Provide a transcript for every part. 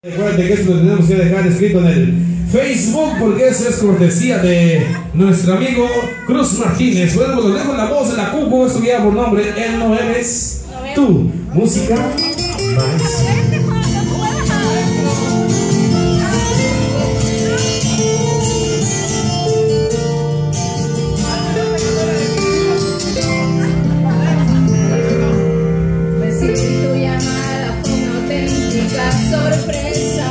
Recuerden que esto lo tenemos que dejar escrito en el Facebook porque eso es cortesía de nuestro amigo Cruz Martínez. Bueno, pues lo dejo en la voz de la Cuco, esto ya por nombre, Él no eres tú. Música más. Sorpresa,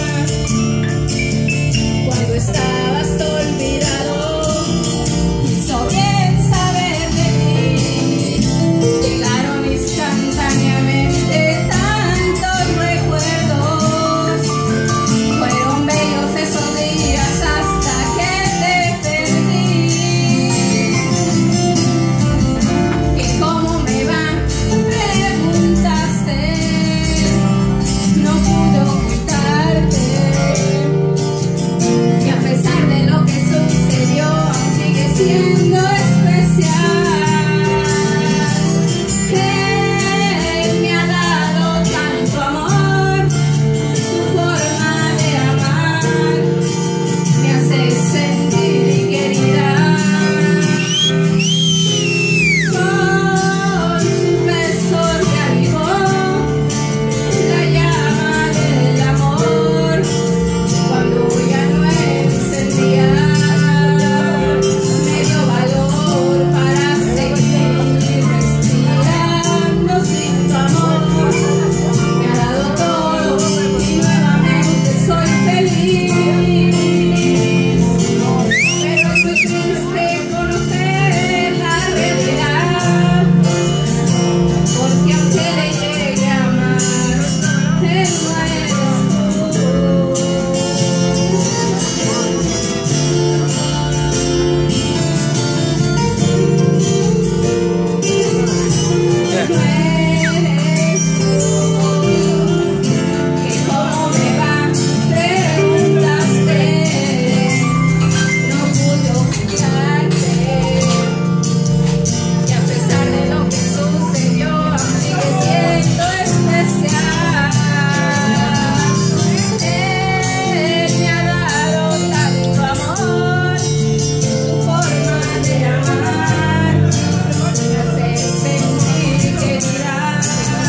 cuando estabas olvidado, quiso bien saber de mí. Llegaron instantáneamente tantos recuerdos, fueron bellos esos días hasta que te perdí. ¿Y cómo me va? Preguntaste. No pude ocultarte, y a pesar de lo que sucedió, aún sigue siendo especial. Él me ha dado tanto amor, su forma de amar me hace sentir querida. Con su beso reavivó la llama del amor cuando ya no encendía. Me dio valor para seguir respirando sin tu amor. Me ha dado todo y nuevamente soy feliz. Pero es muy triste conocer la realidad, porque aunque le llegue a amar, él no eres tú. No eres tú. ¿Que cómo me va? Preguntaste. No pude ocultarte, y a pesar de lo que sucedió, aún sigue siendo especial. Él me ha dado tanto amor, su forma de amar me hace sentir querida.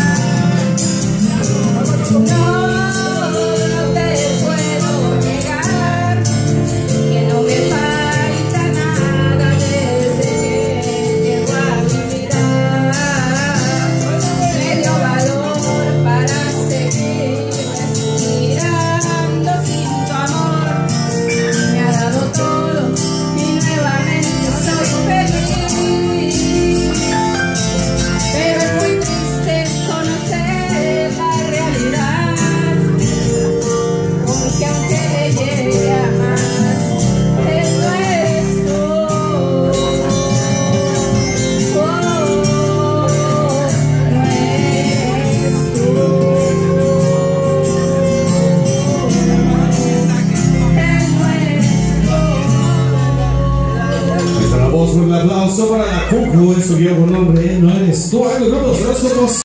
No te puedo negar que no me falta nada desde que llegó a mi vida. Me dio valor para seguir respirando sin tu amor. Me ha dado todo y nuevamente soy feliz. Pero es muy triste conocer la realidad, porque aunque le llegue a amar, él no eres tú. No eres tú. Él no eres tú. Esta la voz, un aplauso para la Cuco, esto ya por nombre, Él no eres tú. Ay, los horóscopos.